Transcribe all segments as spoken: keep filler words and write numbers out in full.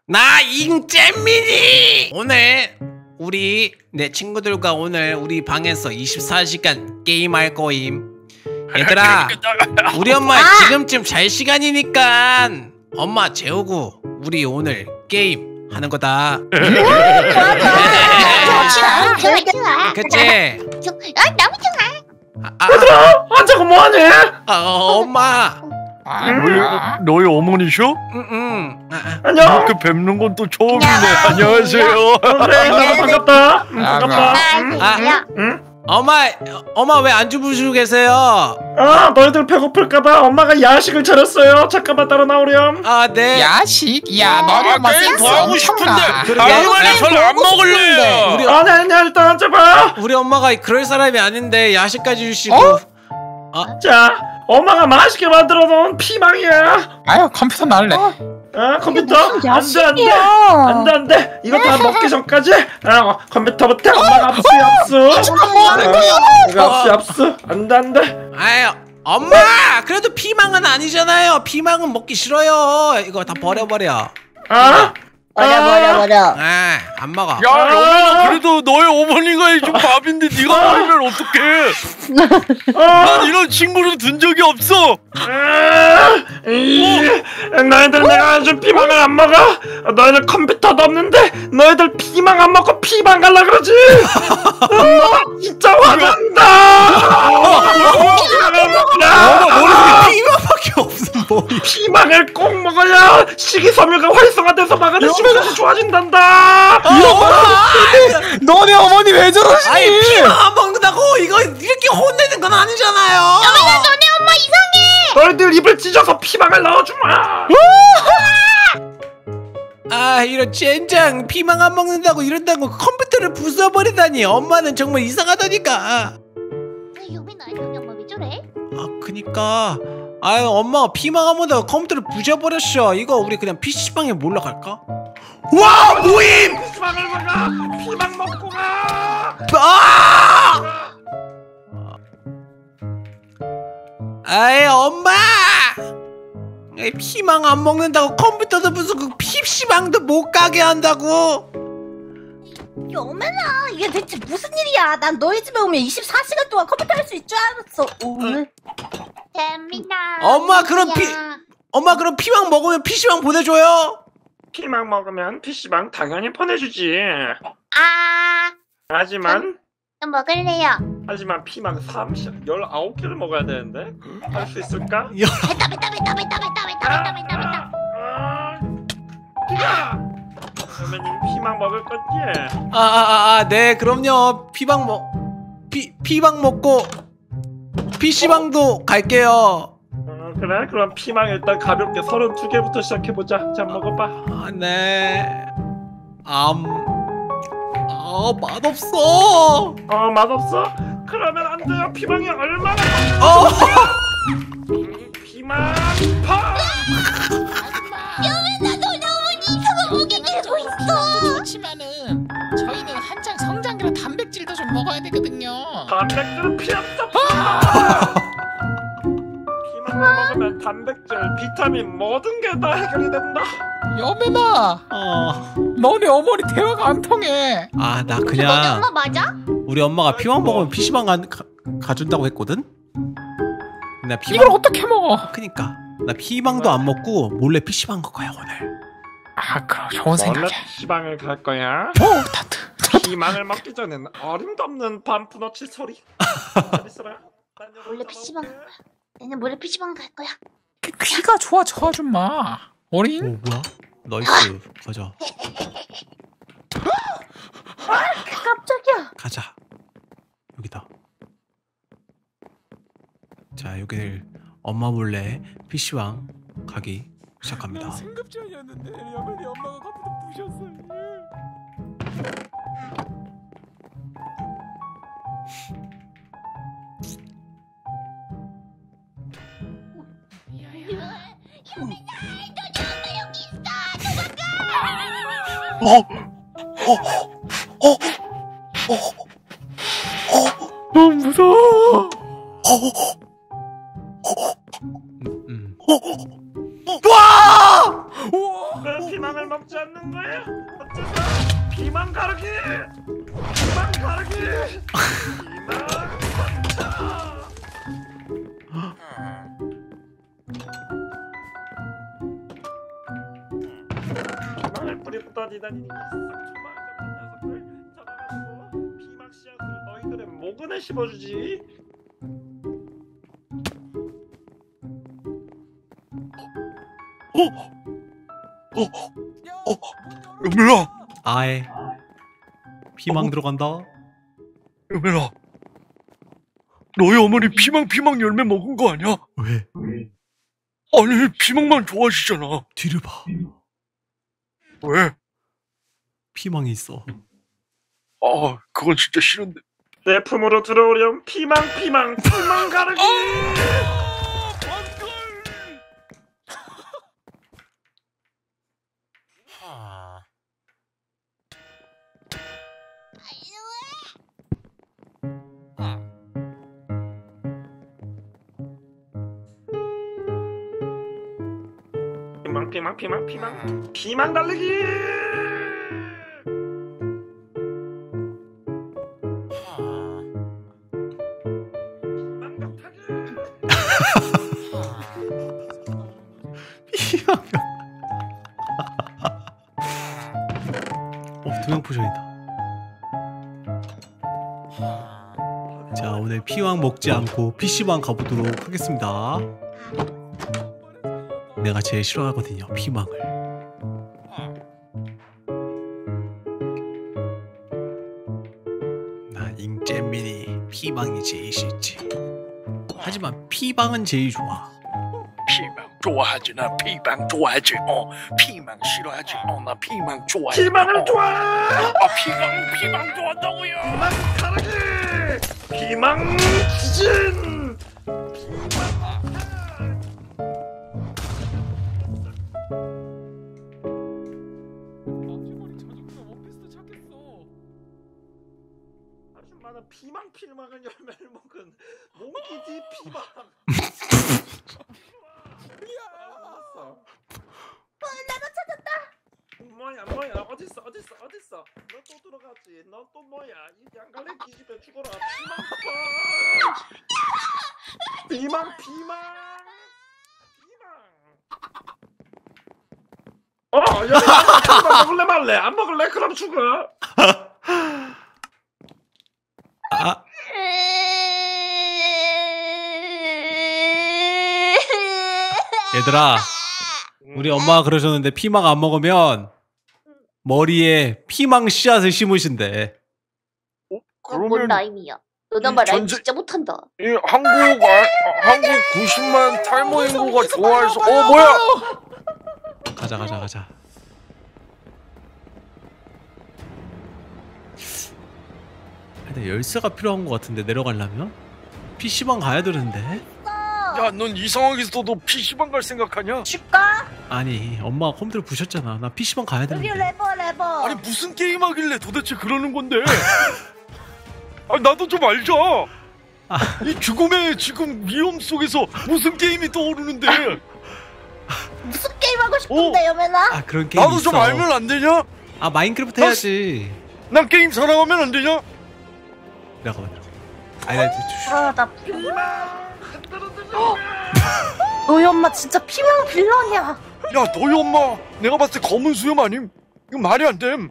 나 임잼민이! 오늘 우리 내 친구들과 오늘 우리 방에서 이십사 시간 게임할 거임. 얘들아, 우리 엄마 지금쯤 잘 시간이니까 엄마 재우고 우리 오늘 게임 하는 거다. 좋아 좋아 좋아 좋아. 그치? 어 너무 좋아. 아, 얘들아 앉아서 뭐하니? 아, 어, 엄마. 아, 너희, 너희 어머니셔? 응, 응. 아, 아. 안녕. 이렇게 뵙는 건 또 처음이네. 안녕하세요. 그래 나도 반갑다. 응, 반갑다. 아, 응? 엄마, 엄마 왜 안 주무시고 계세요? 아 너희들 배고플까봐 엄마가 야식을 차렸어요. 잠깐만 따라 나오렴. 아, 네. 야식? 야 너네 엄마 센스 더 하고 싶은데 엄청나. 할머니 저는 안 먹을래요. 우리, 아니 아니야 일단 앉아봐. 우리 엄마가 그럴 사람이 아닌데 야식까지 주시고. 어? 아, 자 엄마가 맛있게 만들어 놓은 피망이야. 아유 컴퓨터 날래. 아 컴퓨터 안돼 안돼 야식이야. 안돼 안돼 이거 다 먹기 전까지 아, 컴퓨터부터 엄마가 압수 압수. 뭐 하는 거야? 이거 압수 압수 안돼 안돼. 아유, 엄마! 그래도 피망은 아니잖아요. 피망은 먹기 싫어요. 이거 다 버려버려. 아 버려 버려 버려. 아, 안 먹어. 야 여민아 그래도 너희 어머니가 해준 밥인데 네가 버리면 어떡해. 난 이런 친구를 둔 적이 없어. 아, 이, 너희들 내가 준 피망을 안 먹어? 너희들 컴퓨터도 없는데 너희들 피망 안 먹고 피망 갈라 그러지? 엄마 진짜 화난다. 피망을 먹자. 엄마 머릿속에 피망밖에 없음 뭐. 피망을 꼭 먹어야 식이섬유가 활성화돼서 마가는 수면이 좋아진단다. 너네 어머니 왜 아니, 저러시니? 피망 안 먹는다고 이거 이렇게 혼내는 건 아니잖아요. 엄마 너네 엄마 이상해. 너희들 입을 찢어서 피망을 넣어주마. 아, 이런 젠장. 피망 안 먹는다고 이런다고 컴퓨터를 부숴버리다니. 엄마는 정말 이상하다니까. 유민아 너네 엄마 왜 저래? 아, 그니까. 아유, 엄마가 피망 한 번다고 컴퓨터를 부셔버렸어. 이거 우리 그냥 피시방에 몰러 갈까? 와, 모임! 피망을 먹어. 피망 먹고 가. 아! 아이, 엄마! 에이, 피망 안 먹는다고 컴퓨터도 무슨 그 피시방도 못 가게 한다고? 여민아 이게 대체 무슨 일이야? 난 너희 집에 오면 이십사 시간 동안 컴퓨터 할 수 있을 줄 알았어. 오늘. 재민아. 엄마, 그럼 피, 엄마, 그럼 피망 먹으면 피시방 보내줘요? 피망 먹으면 피시방 당연히 보내주지. 아. 하지만 또 먹을래요. 하지만 피망 삼십, 열아홉 개를 먹어야 되는데 할 수 있을까? 뱉다 뱉다 뱉다 뱉다 뱉다 뱉다 뱉다 뱉다 뱉다. 야! 선배님 피망 먹을 거지? 아, 아, 아, 아, 네, 그럼요. 피방 먹, 피, 피방 먹고, 피시방도 갈게요. 어, 그래? 그럼 피망 일단 가볍게 서른두 개부터 시작해보자. 자, 먹어봐. 아, 네. 암, 아, 맛없어. 어, 맛없어? 그러면 안 돼요. 피망이 얼마나 어, 음, 피망 파! 여민아 너네 어머니 이상한 무기 들고 있어. 그렇지만은 저희는 한창 성장기라 단백질도 좀 먹어야 되거든요. 단백질은 필요 없어. 피망을 먹으면 단백질, 비타민 모든 게 다 해결이 된다. 여민아 어. 너네 어머니 대화가 안 통해. 아, 나 너네 그냥 엄마 맞아? 우리 엄마가 피망 먹으면 피시방 가, 가, 가준다고 했거든? 나 피망, 이걸 어떻게 먹어? 그니까. 나 피망도 안 먹고 몰래 피시방 갈 거야, 오늘. 아 그럼 좋은 원래 생각이야. 피망을 갈 거야? 오 다트. 피망을 먹기 전엔 어림도 없는 반푼어치 소리. 재밌어라. 몰래 피시방 갈 거야. 얘는 몰래 피시방 갈 거야. 귀가 좋아 저 아줌마. 어린? 오, 뭐야? 나이스. 가자. 깜짝이야. 가자. 여기다. 자, 여기를 엄마 몰래 피시방 가기 시작합니다. 승급전이었는데 여민이 엄마가 컴퓨터 부셨어. 유민아 너네 엄마 여기 있어. 도망가. 어? 어? 어? 어? 너무 무서워. 음. 와! 왜 피망을 먹지 않는 거야? 어쩌자? 피망 가르기! 피망 가르기! 피망 가르기! 피망을 뿌리고 다니다니 쌍초망 같은 녀석들 잡아가지고 피망 씨앗을 너희들의 모근에 심어주지. 어? 어? 어? 여밀아! 아예 피망 어? 들어간다. 여밀아, 너희 어머니 피망 피망 열매 먹은 거 아니야? 왜? 아니 피망만 좋아하시잖아. 뒤를 봐. 왜? 피망이 있어. 아, 그건 진짜 싫은데. 내 품으로 들어오렴. 피망 피망 피망 가르기. 피망 피망 피망 피망 피망 달리기. 피망. 어, 투명 포션이다. 자, 오늘 피망 먹지 않고 피씨방 가보도록 하겠습니다. 내가 제일 싫어하거든요, 피망을. 난 잉잼민이 피망이 제일 싫지. 하지만 피방은 제일 좋아. 피망 좋아하지. 나 피망 좋아하지. 어, 피망 싫어하지. 어, 나 피망 좋아하지. 피망을 어. 좋아. 아, 피망 피망 좋아한다고요. 피망 가르기. 피망 지진. 아줌마는 피망 필망을 열매를 먹은 몽키지 피망. 나도 찾았다. 뭐야 뭐야 어딨어 어딨어 어딨어. 너 또 들어갔지. 너 또 뭐야 이 양갈래 기집애 죽어라. 피망 피망 피망 피망. 어 여기 안 먹을래 말래. 안 먹을래 그럼 죽어. 아, 얘들아, 우리 엄마가 그러셨는데 피망 안 먹으면 머리에 피망 씨앗을 심으신대. 어? 그건 뭔 그러면 라임이야. 너는 말 라임 전제- 진짜 못한다. 이 한국 아, 한국 구십만 탈모 인구가 좋아해서 어 뭐야? 가자, 가자, 가자. 근데 열쇠가 필요한 것 같은데 내려가려면? 피씨방 가야 되는데? 야, 넌 이 상황에서도 피씨방 갈 생각하냐? 줄까? 아니, 엄마가 컴퓨터 부셨잖아. 나 피씨방 가야 여기 되는데. 레버 레버. 아니 무슨 게임 하길래 도대체 그러는 건데? 아, 나도 좀 알자. 이 죽음의 지금 위험 속에서 무슨 게임이 떠오르는데? 무슨 게임 하고 싶은데 여매나? 아, 그런 게임 나도 있어. 좀 알면 안 되냐? 아, 마인크래프트 해야지. 난 게임 사랑하면 안 되냐? 내가 봐, 내가. 아니, 나 주- 아나 피망. 너희 엄마 진짜 피망 빌런이야. 야, 너희 엄마 내가 봤을 때 검은 수염 아님? 이거 말이 안 됨.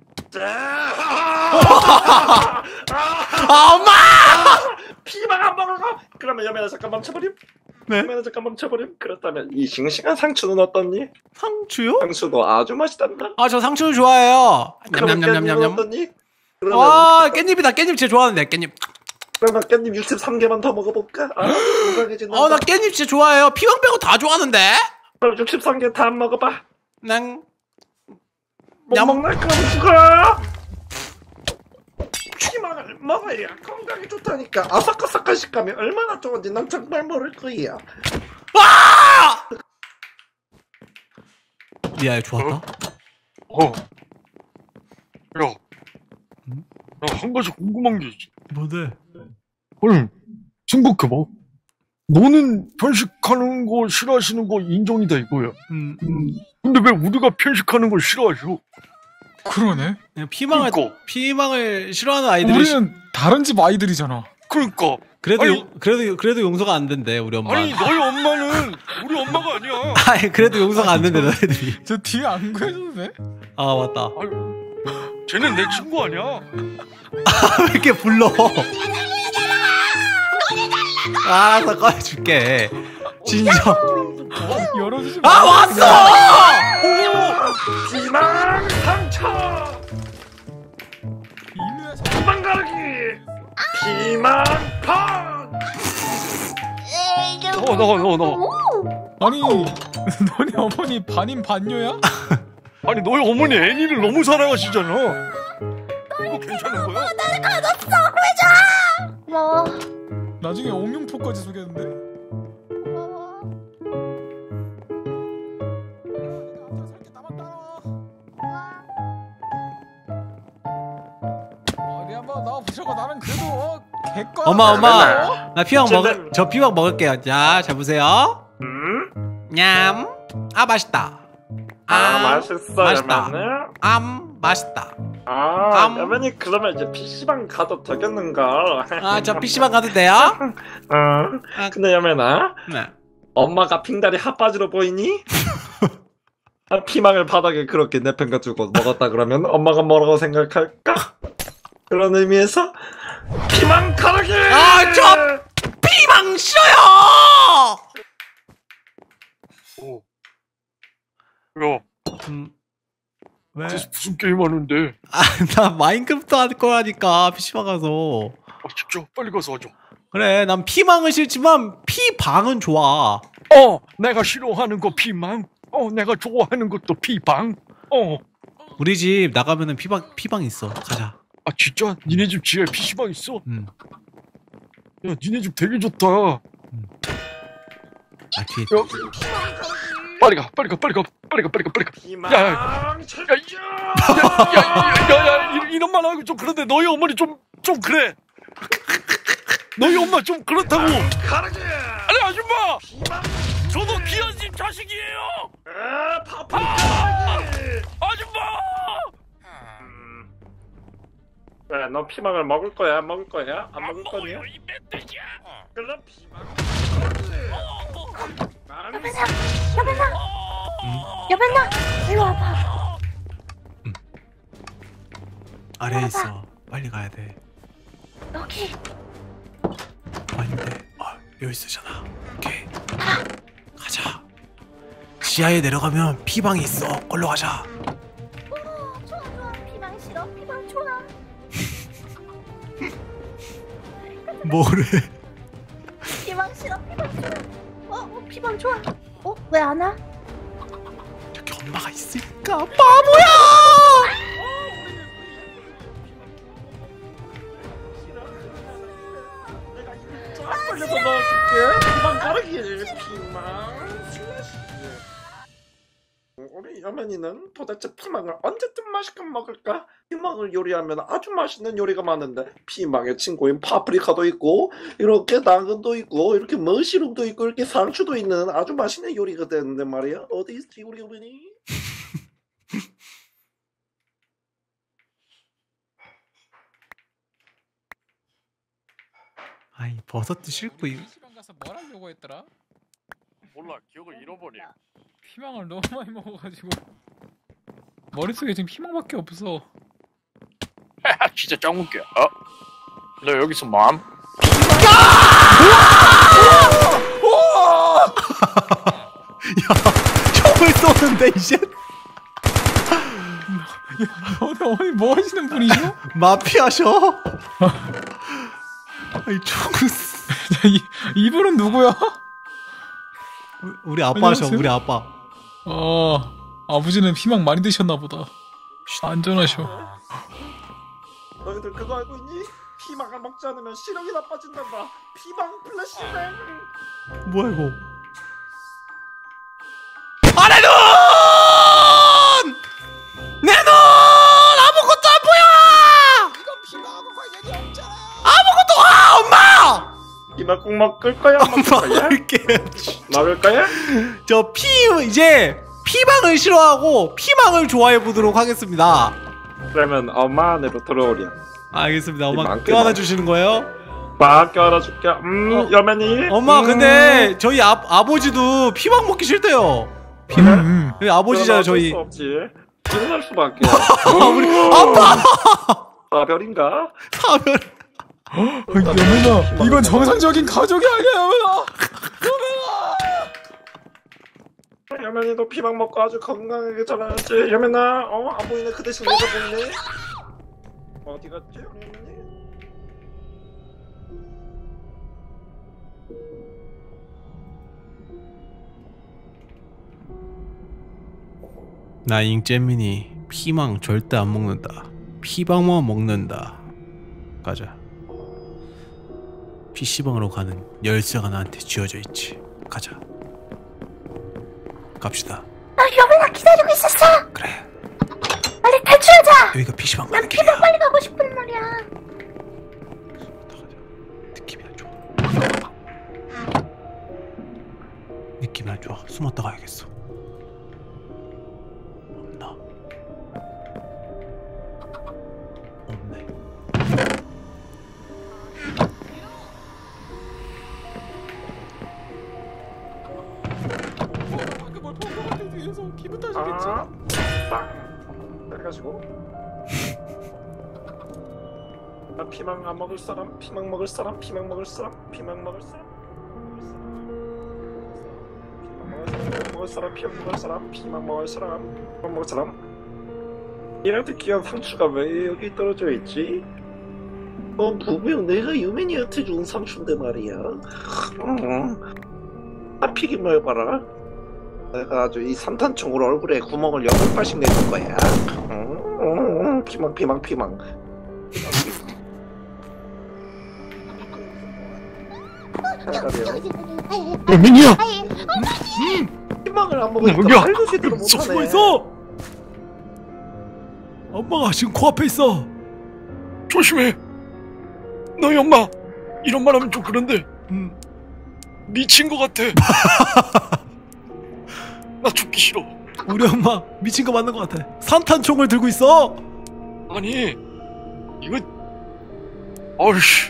아, 엄마! 피망 안 먹을 거. 그러면 여매나 잠깐 멈춰버림. 네? 여매나 잠깐 멈춰버림. 그렇다면 이 싱싱한 상추는 어떻니? 상추요? 상추도 아주 맛있단다. 아, 저 상추를 좋아해요. 그러면 깻잎은 냠냠냠냠냠. 어떠니? 그러면 와, 깻잎이다. 깻잎 제일 좋아하는데, 깻잎. 그러면 깻잎 육십삼 개만 더 먹어볼까? 아, 건강해진다. 어, 나 깻잎 진짜 좋아해요. 피망 빼고 다 좋아하는데? 그럼 육십삼 개 다 먹어봐. 난, 못 얌. 먹나? 그럼 죽어. 피망을 먹어야 건강에 좋다니까. 아삭아삭한 식감이 얼마나 좋은지 난 정말 모를 거야. 아! 리아야, 좋았다? 어. 야, 나 한 가지 궁금한 게 있지. 뭔데? 아니, 생각해봐. 너는 편식하는 거 싫어하시는 거 인정이다 이거야. 음, 그 근데 왜 우리가 편식하는 걸 싫어하죠? 그러네. 그냥 피망을 그러니까. 피망을 싫어하는 아이들이 우리는 다른 집 아이들이잖아. 그러니까. 그래도 아니, 용- 그래도 그래도 용서가 안 된대 우리 엄마. 아니 너희 엄마는 우리 엄마가 아니야. 아니 그래도 용서가 안 된대 너희들이. 저 뒤에 안 구해줘도 돼? 아 맞다. 아유, 쟤는 내 친구 아니야. 왜 이렇게 불러? 알았어 꺼내줄게. 진정. 열어주지 아 왔어! 피망 상처. 이누야 피망 가르기. 피망 판. 어, 나가, 나가, 나가. 아니 너네 어머니 반인 반녀야? 아니 너희 어머니 애니를 너무 사랑하시잖아. 이거 괜찮은 거야? 고마워. 나중에 옥룡포까지 속였는데? 어디 한번 나와보자고. 나는 그래도 어, 개꺼. 엄마 엄마 맨날. 나 피망 제발. 먹을 저 피망 먹을게요. 자 잘 보세요. 음? 냠. 아 맛있다. 아 맛있어 맛있다. 여면은. 암 맛있다. 아 암. 여면이 그러면 이제 피시방 가도 되겠는걸. 아 저 피시방 가도 돼요? 어. 아. 근데 여면아 네. 엄마가 핑다리 핫바지로 보이니? 아, 피망을 바닥에 그렇게 내팽겨주고 먹었다 그러면 엄마가 뭐라고 생각할까? 그런 의미에서 피망 가르기! 아, 저- 피망 싫어요. 어. 야, 음. 왜? 그래서 무슨 게임 하는데? 아, 나 마인크래프트 할 거라니까 피시방 가서. 아, 진짜 빨리 가서 하자. 그래, 난 피망은 싫지만 피방은 좋아. 어, 내가 싫어하는 거 피망. 어, 내가 좋아하는 것도 피방. 어. 우리 집 나가면은 피방 피방 있어. 가자. 아, 진짜? 니네 집 지하에 피시방 있어? 음. 야, 니네 집 되게 좋다. 아 뒤에. 야, 빨리 가, 빨리 가, 빨리 가, 빨리 가, 빨리 가, 빨리 가. 피망 야, 야, 철저! 야, 야, 야, 야, 이- 이런 말 하고 좀 그런데 너희 어머니 좀, 좀 그래. 너희 엄마 좀 그렇다고. 가르기! 아니, 아줌마! 피망! 저도 귀한 집 자식이에요! 아, 파파 가르기! 아줌마! 음. 그래, 너 피망을 먹을 거야? 먹을 거야? 안 먹을 거냐? 먹어요, 이 멧돼지야! 그럼 피망 여배나, 여배나, 여배나, 이리 와봐. 아래에 있어. 빨리 가야 돼. 여기. 아닌데. 아 여기 있으잖아. 오케이. 가자. 지하에 내려가면 피방이 있어. 걸로 가자. 어, 좋아, 좋아. 피망 싫어. 피망 좋아. 뭐래? 피망 싫어. 피망 좋아. 어, 어, 피망 좋아. 어, 왜 안 와? 저기 엄마가 있으니까 바보야. 빨리서 넣어줄게. 피망 가르기. 피망 슬래시. 우리 여면이는 도대체 피망을 언제쯤 맛있게 먹을까? 피망을 요리하면 아주 맛있는 요리가 많은데 피망의 친구인 파프리카도 있고 이렇게 당근도 있고 이렇게 머시룸도 있고 이렇게 상추도 있는 아주 맛있는 요리가 되는데 말이야. 어디 있지 우리 여면이? 아이 버섯도 싫고 이- 시방 가서 뭘 하려고 했더라? 몰라, 기억을 잃어버려. 피망을 너무 많이 먹어가지고 머릿속에 지금 피망밖에 없어. 진짜 짱 웃겨. 어? 너 여기서 맘? 총을 쏘는데 이제 너네 어머니 뭐 하시는 분이죠? 마피아셔. 아이 총을 쏘- 이, 이분은 누구야? 우리 아빠셔. 안녕하세요? 우리 아빠. 어, 아버지는 피망 많이 드셨나 보다. 안전하셔. 너희들 그거 알고 있니? 피망을 먹지 않으면 시력이 나빠진단다. 피망 플래시뱅. 뭐야 이거? 아, 내 눈! 내 눈! 아무것도 안 보여! 이건 피망하고 관련이 없잖아. 아무것도 아 엄마! 피망 꼭 먹을 거야? 안 먹을 거야? 먹을게. 먹을 거야? 저 피 이제 피 피망을 싫어하고 피망을 좋아해 보도록 하겠습니다. 그러면 엄마 안으로 들어오렴. 알겠습니다. 엄마 피망, 껴안아 피망. 주시는 거예요? 막 껴안아줄게. 음, 어. 여맨이. 엄마 음. 근데 저희 아, 아버지도 피망 먹기 싫대요. 음. 여기 아버지잖아요 어쩔 저희. 수 없지. 일어날 수밖에. 우리 아빠 사별인가? 사별. 여민아, 이건 정상적인 가족이 아니야, 여민아. 여맨이도 피망 먹고 아주 건강하게 자라야지. 여맨아, 어? 안 보이네. 그 대신 내가 보이네. 어디 갔지? 여맨이? 나 잉잼민이 피망 절대 안 먹는다. 피방만 먹는다. 가자. 피시방으로 가는 열쇠가 나한테 쥐어져 있지. 가자. 갑시다. 나 여민아 기다리고 있었어. 그래. 빨리 탈출하자. 여기가 피시방 난 가는 길이야. 피방 빨리 가고 싶은 말이야. 느낌이 안 좋아. 느낌이 안 좋아. 숨었다 가야겠어. 없나? 없네. 방금 뭘 본 것 같아, 뒤에서. 기분 탓이겠지? 아, 빵. 그래가지고. 나 피망 안 먹을 사람, 피망 먹을 사람, 피망 먹을 사람, 피망 먹을 사람. 피망 먹을 사람, 피망 먹을 사람, 피망 먹을 사람, 피망 먹을 사람. 이한테 귀한 상추가 왜 여기 떨어져 있지? 어, 분명 내가 유민이한테 준 상추인데 말이야. 음. 하필이면 해봐라. 내가 아주 이 산탄총으로 얼굴에 구멍을 여덟 발씩 내줄 거야. 음, 음, 음, 피망, 피망, 피망. 여민이야! 피망을 안 먹으니까 여기야! 말도 제대로 못하네. 숨어 있어. 엄마가 지금 코앞에 있어. 조심해! 너희 엄마! 이런 말 하면 좀 그런데 음. 미친 것 같아. 나 죽기 싫어. 우리 엄마 미친 거 맞는 거 같아. 산탄총을 들고 있어. 아니 이거 어이씨.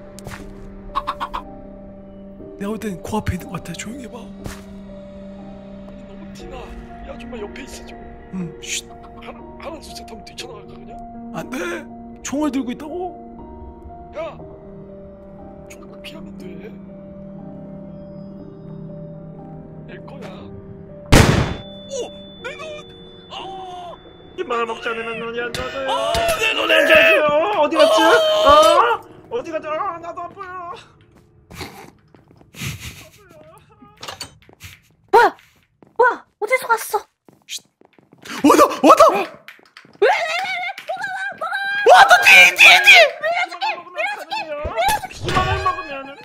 내가 볼 땐 코앞에 있는 거 같아. 조용히 해봐. 아니 너무 티나. 이 아줌마 옆에 있어 지금. 음, 쉿. 하나 하나 둘셋 하면 뛰쳐나갈까 그냥? 안 돼. 총을 들고 있다고. 야! 조금만 피하면 돼. 낼 거야. 오! 내 눈! 아! 피망을 먹지 않으면 눈이 안 좋아져요. 어, 내 눈이 안 좋아져요. 어디 갔지? 어? 어디 갔지? 아, 나도 아파요. 뭐야? 뭐야? 어디서 갔어? 왔다 왔다. 왜 왜 왜 뭐가 와 뭐가 와? 왔다 뒤에 뒤에 뒤에. 밀어줄게, 밀어줄게. 피망을 먹으면은.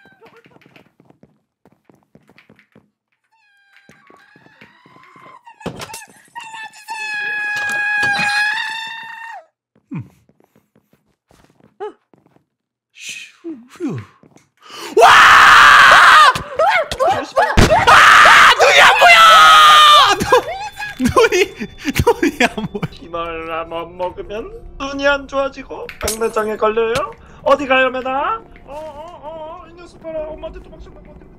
휴. 와! 아! 눈이 안 보여! 눈, 눈이 눈이 안 보여. 피망을 안 먹으면 눈이 안 좋아지고 백내장에 걸려요. 어디 가요, 매나? 어어어 이 녀석 봐라. 엄마한테 도망쳐.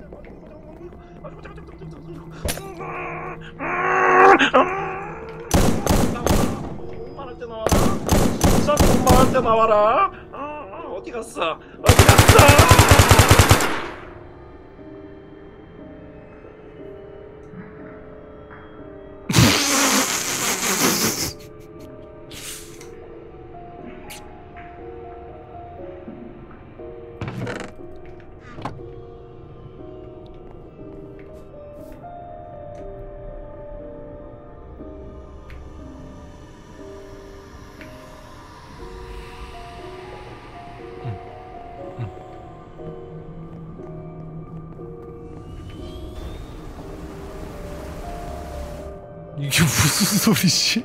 말할 때 나와라. 진짜 말할 때 나와라. 어, 어디 갔어? 어디 갔어? 이게 무슨 소리지?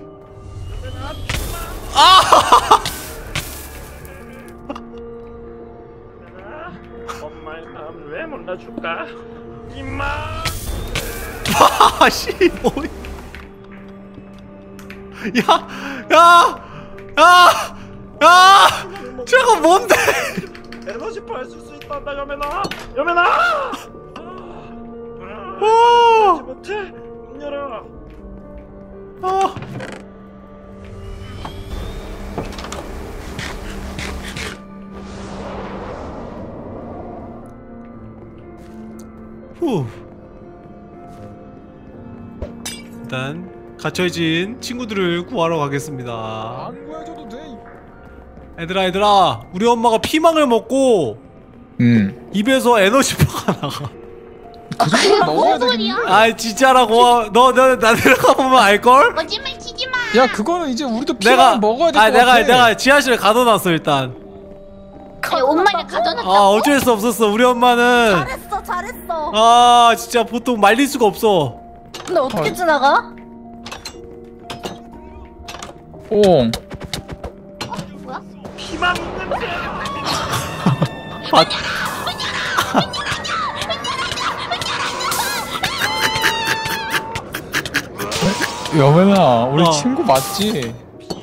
엄마의 마음 왜 몰라줄까? 임마. 아씨 뭐? 야! 야! 야! 야! 저거 뭔데? 에너지 발쓸 수 있단다 여매나. 여매나. 오! 못해. 문 열어. 아! 후. 일단 갇혀진 친구들을 구하러 가겠습니다. 안 구해줘도 돼. 얘들아 얘들아 우리 엄마가 피망을 먹고 음. 입에서 에너지파가 나가. 그 정도 먹어야 되겠네. 아 진짜라고. 너 너 나 내려가 보면 알걸? 거짓말 치지 마. 야 그거는 이제 우리도 내가 피망을 먹어야 될 것 아 내가 같아. 내가 지하실에 가둬놨어 일단. 아니, 엄마가 가져놨다고? 아 어쩔 수 없었어. 우리 엄마는 잘했어, 잘했어. 아 진짜 보통 말릴 수가 없어. 근데 어떻게 지나가? 오. 뭐야? 피망 냄새. 아, 여면아 우리 어. 친구 맞지?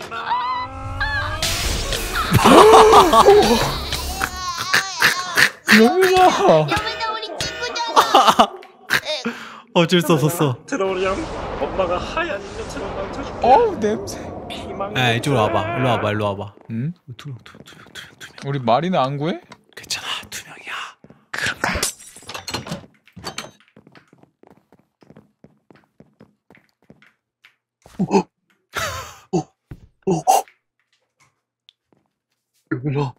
여면아. 여민아 우리 친구잖아. 어쩔 수 없었어. 들어오렴. 엄마가 하얀 인형처럼 망쳐줄게. 어우 냄새. 피망. 야 이쪽으로 와봐. 일로 와봐. 일로 와봐. 응? 두명 두 명 두 명 두 명 두 명. 우리 말이는 안 구해? 괜찮아 두 명이야. 여민아.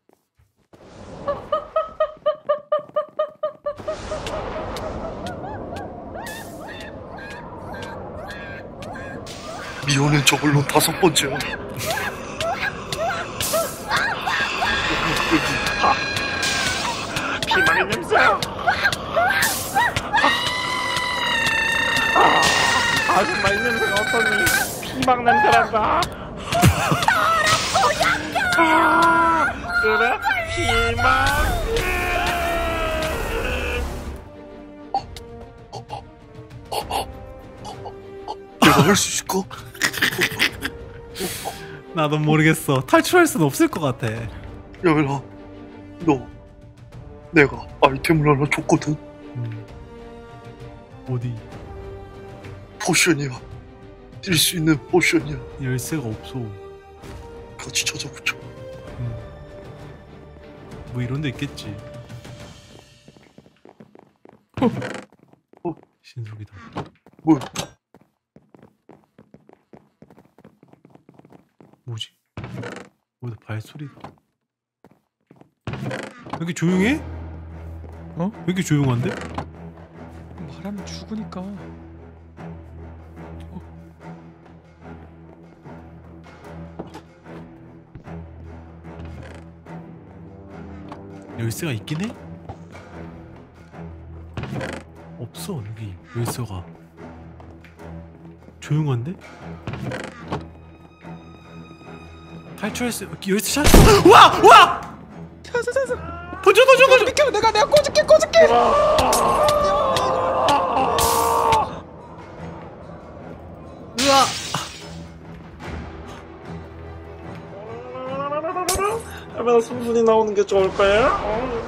미호는 저걸로 다섯 번째야. 피망의 냄새. 아 정말 이 냄새가 어떠니? 피망 냄새란다. 아, 그래? 피망. 내가 할 수 있을까? 나도 모르겠어. 탈출할 수는 없을 것 같아. 여민아, 너 내가 아이템을 하나 줬거든. 음. 어디? 포션이야. 뛸 수 있는 포션이야. 열쇠가 없어. 같이 찾아보자. 음. 뭐 이런 데 있겠지. 어? 신속이다. 뭐야? 뭐지? 뭐다 발소리가. 왜 이렇게 조용해? 어? 왜 이렇게 조용한데? 말하면 죽으니까. 열쇠가 있긴 해? 없어 여기 열쇠가. 조용한데? 탈출할 수 열쇠 찾았어. 와! 와! 찾았어 찾았어. 던져 던져 던져. 비켜 내가 내가 꽂을게 꽂을게. 으아! 하면 순순히 나오는 게 좋을 거야. 어.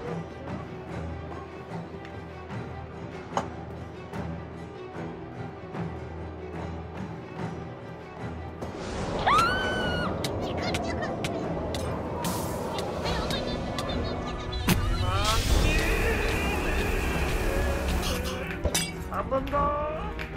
한번 더.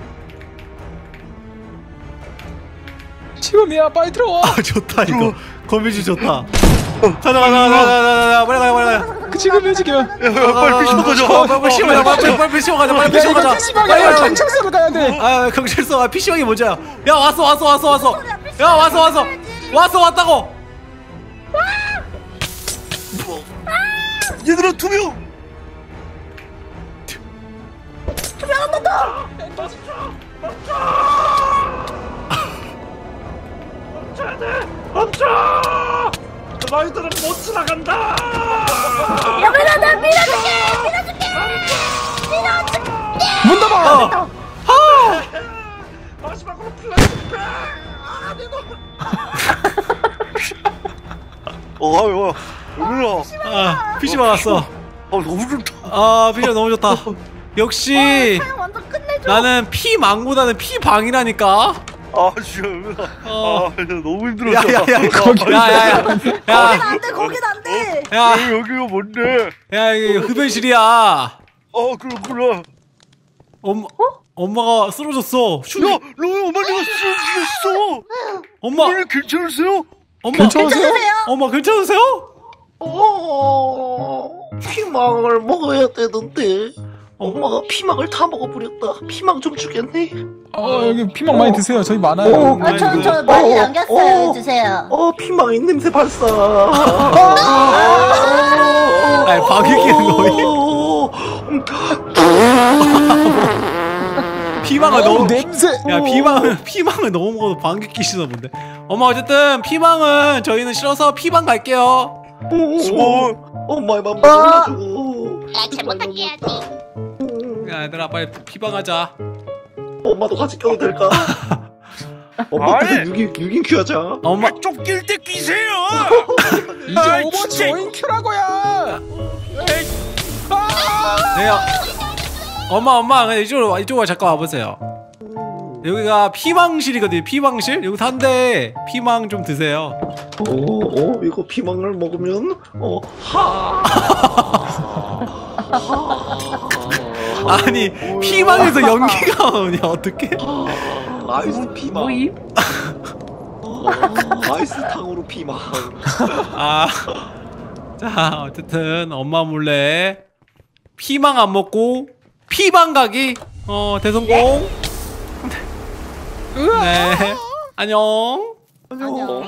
지금이야 빨리 들어와. 아 좋다 이거. 거미줄 좋다. 가자 가자 가자 가자 가자 빨리 가자 빨리 가자. 그 지금이야 지금. 야, 빨리 피시고 가자. 빨리 빨리 피시고 가자. 빨리 빨리 피시고 가자. 빨리 피시고 가자. 피시방이야 경찰서로 가야 돼. 아 경찰서. 아 피시방이 뭐야? 야 왔어 왔어 왔어 왔어. 야 왔어 왔어 왔어 왔다고. 얘들아 두 명. 멈춰야 돼. 멈춰. 너희들은 못 지나간다. 여민아 나 밀어줄게. 밀어줄게. 밀어줄게. 문 닫아. 어. 마지막으로 플라스틱. 어, 어, 누나. 아 피시방 왔어. 아, 너무 좋다. 아 피시방 너무 좋다. 역시 사양 완전 끝내줘. 나는 피망보다는 피방이라니까. 아, 진짜 누나. 어. 아, 진짜 너무 힘들었어. 야야야 거기 야야야 거긴 야. 안돼 거긴 안돼. 야, 여기, 여기가 뭔데? 야, 이게 흡연실이야. 어, 그렇구나. 엄마, 엄마가 쓰러졌어. 슈, 야, 너희 어머니가 쓰러지셨어. 엄마, 어머니 괜찮으세요? 엄마, 괜찮으세요? 엄마 괜찮으세요? 어, 피망을 먹어야 되는데 엄마가 피망을 다 먹어버렸다. 피망 좀 주겠니? 어 여기 피망 많이 드세요. 저희 많아요. 어, 아, 저, 저 많이 어, 남겼어요. 어. 주세요. 어, 피망 냄새 발사. 아니, 방귀뀌는 거임? 피망을 너무 냄새. 야 피망을 피망을 너무 먹어도 방귀 끼시나 본데. 엄마 어쨌든 피망은 저희는 싫어서 피방 갈게요. 어, 엄마의 맘 몰라줘. 야, 잘못할게 해야지. 야 얘들아 빨리 피방하자. 엄마도 같이 껴도 될까? 엄마한테 유긴 유긴 큐하자. 엄마 쫓길 때 끼세요. 이제 아이, 오버워치 진짜. 오인큐라고야. 내가 엄마 엄마 그냥 이쪽으로 와, 이쪽으로 잠깐 와보세요. 여기가 피망실이거든요. 피망실 여기서 한대 피망 좀 드세요. 어, 어, 이거 피망을 먹으면 어, 하. 아니 피망에서 연기가 오냐 어떡해? 아이스 피망. 어, 아이스 탕으로 피망. 아, 자 어쨌든 엄마 몰래 피망 안 먹고 피방 가기 어 대성공. 네 안녕. 안녕.